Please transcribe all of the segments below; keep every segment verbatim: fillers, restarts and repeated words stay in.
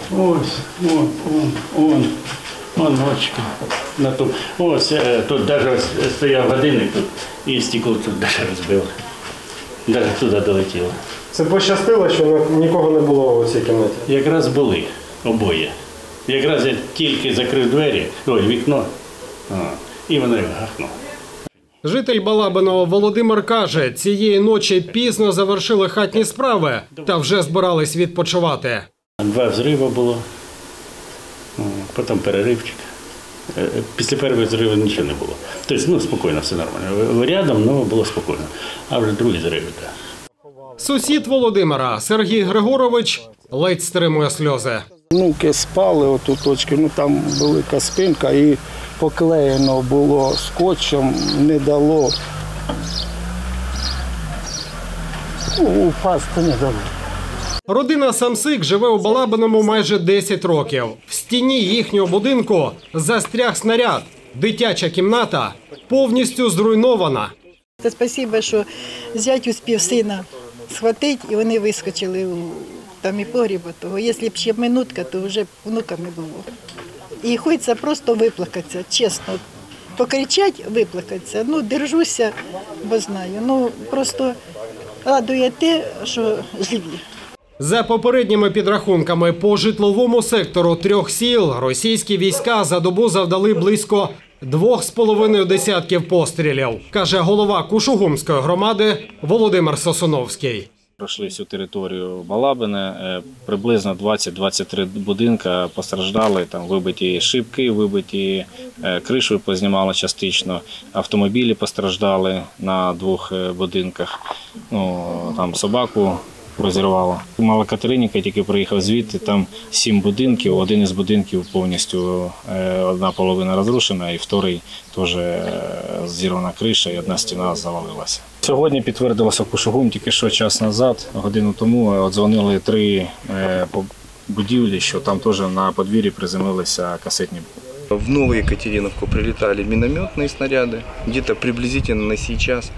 Ось, вон, вон, вон, вон ночка. На ту. Ось, тут навіть стояв годинник тут, і стекло тут навіть розбило. Навіть туди долетіло. Це пощастило, що нікого не було у цій кімнаті? Якраз були обоє. Якраз я тільки закрив двері, ой, вікно, а, і воно гахнуло. Житель Балабиного Володимир каже, цієї ночі пізно завершили хатні справи та вже збирались відпочивати. Два взриви було, потім переривчик. Після першого взриву нічого не було. Тобто, ну, спокійно, все нормально. Рядом, ну, було спокійно. А вже другий взрив, так. Сусід Володимира Сергій Григорович ледь стримує сльози. Внуки спали оту точки, ну там велика спинка і поклеєно було скотчем, не дало. Ну, упасти не дало. Родина Самсик живе у Балабиному майже десять років. В стіні їхнього будинку застряг снаряд. Дитяча кімната повністю зруйнована. Спасибо, що зять успів сина схватити, і вони вискочили у там і погріба того. Якщо б ще минутка, то вже внука не було. І хочеться просто виплакатися, чесно. Покричати, виплакатися. Ну, держуся, бо знаю. Ну, просто радує те, що живі. За попередніми підрахунками, по житловому сектору трьох сіл російські війська за добу завдали близько двох з половиною десятків пострілів, каже голова Кушугумської громади Володимир Сосуновський. Пройшли всю територію Балабине, приблизно двадцять-двадцять три будинка постраждали, там вибиті шибки, вибиті, кришу познімали частично, автомобілі постраждали на двох будинках, ну, там собаку розірвало. Мала Катериніка тільки приїхав звідти, там сім будинків, один із будинків повністю, одна половина розрушена і вторий теж зірвана криша і одна стіна завалилася. Сьогодні підтвердилося в Кушугум, тільки що час назад, годину тому, дзвонили три будівлі, що там теж на подвір'ї приземлилися касетні. В Новую Екатериновку прилетали минометные снаряды, где-то приблизительно на сейчас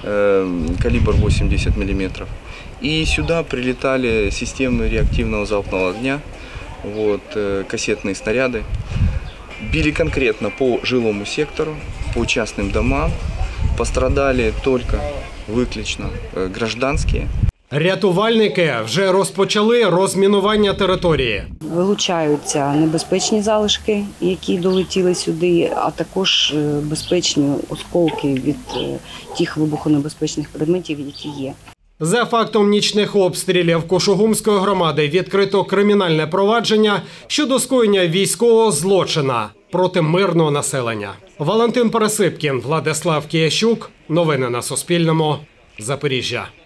э, калибр восемьдесят миллиметров. И сюда прилетали системы реактивного залпного огня, вот, э, кассетные снаряды. Били конкретно по жилому сектору, по частным домам. Пострадали только выключно э, гражданские. Рятувальники вже розпочали розмінування території. Вилучаються небезпечні залишки, які долетіли сюди, а також безпечні осколки від тих вибухонебезпечних предметів, які є. За фактом нічних обстрілів Кушугумської громади відкрито кримінальне провадження щодо скоєння військового злочина проти мирного населення. Валентин Пересипкін, Владислав Киящук. Новини на Суспільному. Запоріжжя.